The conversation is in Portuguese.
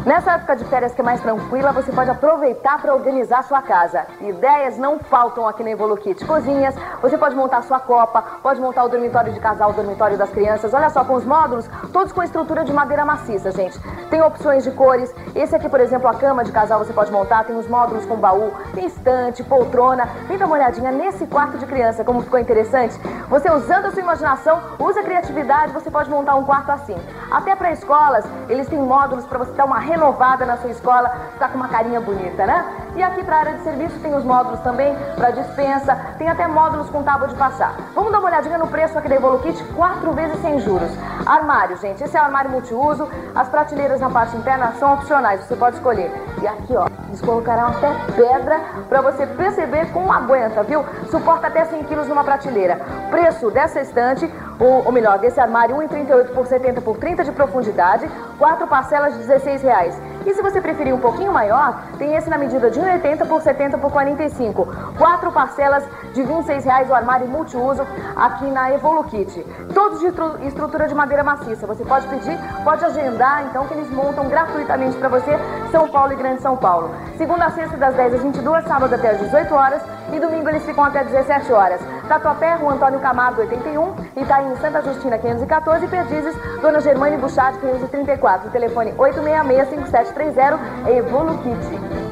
Nessa época de férias que é mais tranquila, você pode aproveitar para organizar sua casa. Ideias não faltam aqui na Evoluquit. Cozinhas, você pode montar sua copa, pode montar o dormitório de casal, o dormitório das crianças. Olha só, com os módulos, todos com estrutura de madeira maciça, gente. Tem opções de cores. Esse aqui, por exemplo, a cama de casal você pode montar. Tem os módulos com baú, tem estante, poltrona. Vem dar uma olhadinha nesse quarto de criança, como ficou interessante. Você usando a sua imaginação, usa a criatividade, você pode montar um quarto assim. Até para escolas, eles têm módulos para você dar uma renovada na sua escola, ficar com uma carinha bonita, né? E aqui para a área de serviço tem os módulos também para dispensa, tem até módulos com tábua de passar. Vamos dar uma olhadinha no preço aqui da Evoluquit, 4 vezes sem juros. Armário, gente, esse é o armário multiuso, as prateleiras na parte interna são opcionais, você pode escolher. E aqui, ó, eles colocarão até pedra para você perceber como aguenta, viu? Suporta até 100 quilos numa prateleira. Preço dessa estante, ou melhor, desse armário, 1,38 por 70 por 30 de profundidade, 4 parcelas de R$16. E se você preferir um pouquinho maior, tem esse na medida de 1,80 por 70 por 45. 4 parcelas de R$26 o armário multiuso aqui na Evoluquit. Todos de estrutura de madeira maciça. Você pode pedir, pode agendar, então, que eles montam gratuitamente para você, São Paulo e Grande São Paulo. Segunda a sexta, das 10 às 22, sábado até às 18 horas e domingo eles ficam até 17 horas. Tatuapé, Rua Antônio Camargo, 81, Itaim, Santa Justina, 514 e Perdizes, Dona Germane Buchat, 534. Telefone 866-5730, Evoluquit.